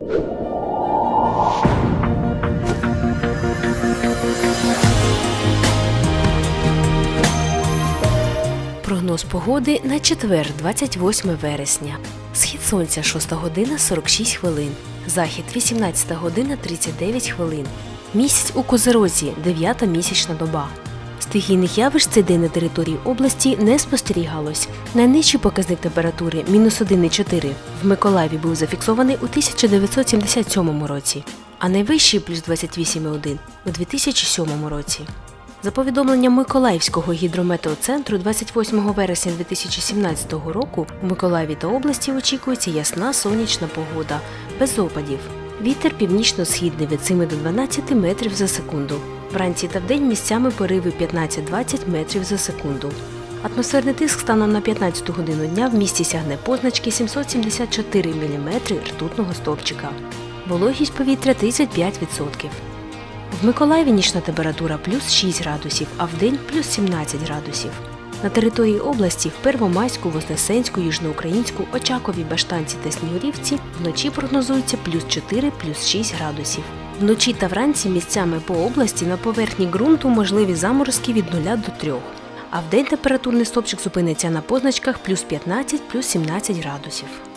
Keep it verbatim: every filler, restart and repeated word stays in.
Прогноз погоди на четвер, двадцять восьме вересня. Схід сонця шоста година сорок шість хвилин. Захід вісімнадцята година тридцять дев'ять хвилин. Місяць у Козирозі, дев'ята місячна доба. Стихійних явищ цей день на території області не спостерігалось. Найнижчий показник температури – мінус один цілих чотири. В Миколаєві був зафіксований у тисяча дев'ятсот сімдесят сьомому році, а найвищий – плюс двадцять вісім цілих один у дві тисячі сьомому році. За повідомленням Миколаївського гідрометеоцентру, двадцять восьмого вересня дві тисячі сімнадцятого року у Миколаєві та області очікується ясна сонячна погода, без опадів. Вітер північно-східний від семи до дванадцяти метрів за секунду. Вранці та вдень місцями пориви п'ятнадцять-двадцять метрів за секунду. Атмосферний тиск станом на п'ятнадцяту годину дня в місті сягне позначки сімсот сімдесят чотири міліметри ртутного стовпчика. Вологість повітря тридцять п'ять відсотків. В Миколаєві нічна температура плюс шість градусів, а вдень плюс сімнадцять градусів. На території області в Первомайську, Вознесенську, Южноукраїнську, Очакові, Баштанці та Снігурівці вночі прогнозується плюс чотири - плюс шість градусів. Вночі та вранці місцями по області на поверхні ґрунту можливі заморозки від нуля до трьох, а вдень температурний стовпчик зупиниться на позначках плюс п'ятнадцять - плюс сімнадцять градусів.